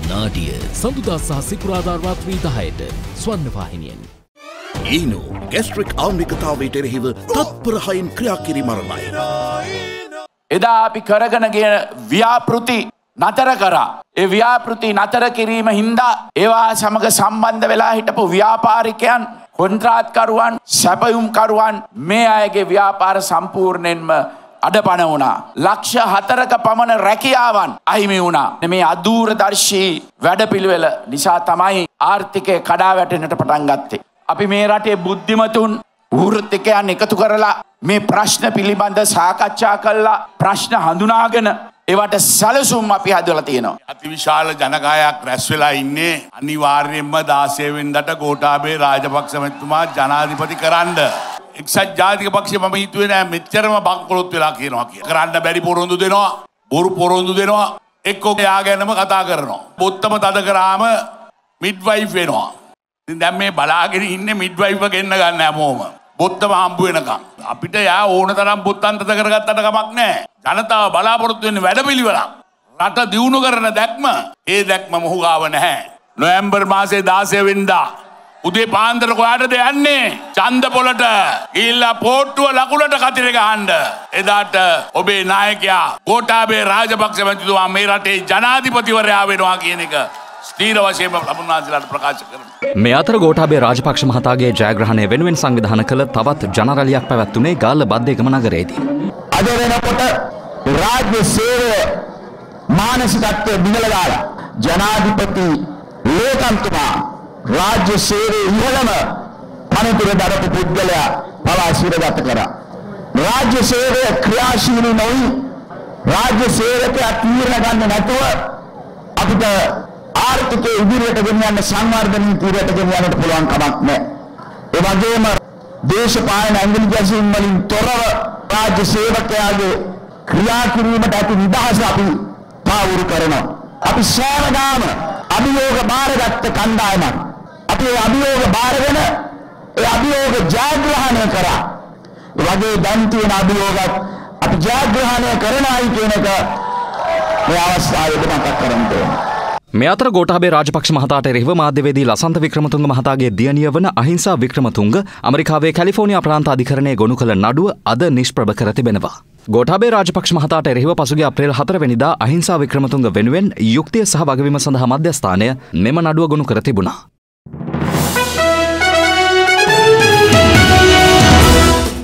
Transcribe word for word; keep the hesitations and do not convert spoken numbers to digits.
නාටිය සඳුදා සහ සිකුරාදා රාත්‍රී දහයට ස්වර්ණවාහිනියෙන්. ඊනෝ ගැස්ට්‍රික් ආම්ලිකතාවයට එරෙහිව තත්පර හයින් ක්‍රියා කිරීම ආරම්භයි. එදා අපි කරගෙන ගිය ව්‍යාපෘති නතර කරා. ඒ ව්‍යාපෘති නතර කිරීම හින්දා ඒවා සමග සම්බන්ධ වෙලා හිටපු ව්‍යාපාරිකයන්, කොන්ත්‍රාත්කරුවන්, සැපයුම්කරුවන් මේ අයගේ ව්‍යාපාර සම්පූර්ණයෙන්ම අඩපණ වුණා. ලක්ෂ හතරක පමණ රැකියාවන් අහිමි වුණා. මේ අදූරදර්ශී වැඩපිළිවෙල නිසා තමයි ආර්ථිකය කඩා වැටෙන්නට පටන් ගත්තේ. අපි මේ රටේ බුද්ධිමතුන් වෘත්තිකයන් එකතු කරලා මේ ප්‍රශ්න පිළිබඳ සාකච්ඡා කළා. ප්‍රශ්න හඳුනාගෙන ඒවට සැලසුම් අපි හදලා තියෙනවා. අතිවිශාල ජනකායක් රැස් වෙලා ඉන්නේ අනිවාර්යයෙන්ම දාසය වෙනිදාට ගෝඨාභය රාජපක්ෂ මහත්මයා ජනාධිපති කරන්න. එක්සත් ජාතික පක්ෂය මම හිතුවේ නෑ මෙච්චරම බංකොලොත් වෙලා කියනවා කියලා. කරන්න බැරි පොරොන්දු දෙනවා, බොරු පොරොන්දු දෙනවා, එක්කෝ යා ගැනම කතා කරනවා. බොත්තම තද කරාම මිඩ්වයිෆ් වෙනවා. ඉතින් දැන් මේ බලාගෙන ඉන්නේ මිඩ්වයිෆ් ගෙන්න ගන්න හැමෝම. බොත්තම හම්බ වෙනකම්. අපිට යා ඕන තරම් බොත්තම් තද කරගත්තට කමක් නෑ. ජනතාව බලාපොරොත්තු වෙන්නේ වැඩපිළිවෙලක්. රට දියුණු කරන දැක්ම. ඒ දැක්ම මොහු ගාව නැහැ. නොවැම්බර් මාසේ දාසය වෙනිදා උදේ පාන්දර කොහාටද යන්නේ? ඡන්ද පොළට ගිහිල්ලා පෝට්ටුව ලකුණට කතිර ගහන්න. එදාට ඔබේ නායකයා ගෝඨාභය රාජපක්ෂ මැතිතුමා මේ රටේ ජනාධිපතිවරයා වෙනවා කියන එක ස්ථීර වශයෙන්ම ලබුණාන්සලාට ප්‍රකාශ කරනවා. මේ අතර ගෝඨාභය රාජපක්ෂ මහතාගේ ජයග්‍රහණය වෙනුවෙන් සංවිධානය කළ තවත් ජනරැලියක් පැවැත්වුණේ ගාල්ල බද්දේගම නගරයේදී. අද වෙනකොට රාජ්‍ය සේවය මානසිකත්වය බිඳලා දාලා ජනාධිපති ලේකම්තුමා රාජ්‍ය සේවයේ ඉහළම පණිතුර දරපු පුද්ගලයා පවා සිරගත කරා. රාජ්‍ය සේවය ක්‍රියාශීලී නොවි රාජ්‍ය සේවකයා තීරණ ගන්න නැතුව අපිට ආර්ථිකය ඉදිරියට ගෙන යන්න සංවර්ධන නීතියට ගෙන යන්නට පුළුවන් කමක් නැහැ. ඒ වගේම දේශපාලන ඇඟිලි ගැසීම් වලින් තොරව රාජ්‍ය සේවකයාගේ ක්‍රියා කිරීමට ඇති නිදහස අපි පාවුරු කරනවා. අපි සෑමදාම අභියෝග බාරගත්ත කණ්ඩායමක්. අපි ඒ අභියෝග බාරගෙන ඒ අභියෝග ජයග්‍රහණය කරා. ඒ වගේ දැන් තියෙන අභියෝගත් අපි ජයග්‍රහණය කරනයි කියන එක මේ අවස්ථාවේදී මතක් කරගන්න ඕනේ. මේ අතර ගෝඨාභය රාජපක්ෂ මහතාට එරෙහිව මාධ්‍යවේදී ලසන්ත වික්‍රමතුංග මහතාගේ දියණිය වන අහිංසා වික්‍රමතුංග ඇමරිකාවේ කැලිෆෝනියා ප්‍රාන්ත අධිකරණයේ ගොනු කළ නඩුව අද නිෂ්ප්‍රභ කර තිබෙනවා. ගෝඨාභය රාජපක්ෂ මහතාට එරෙහිව පසුගිය අප්‍රේල් හතර වෙනිදා අහිංසා වික්‍රමතුංග වෙනුවෙන් යුක්තිය සහ වගවීම සඳහා මධ්‍යස්ථානය මෙම නඩුව ගොනු කර තිබුණා.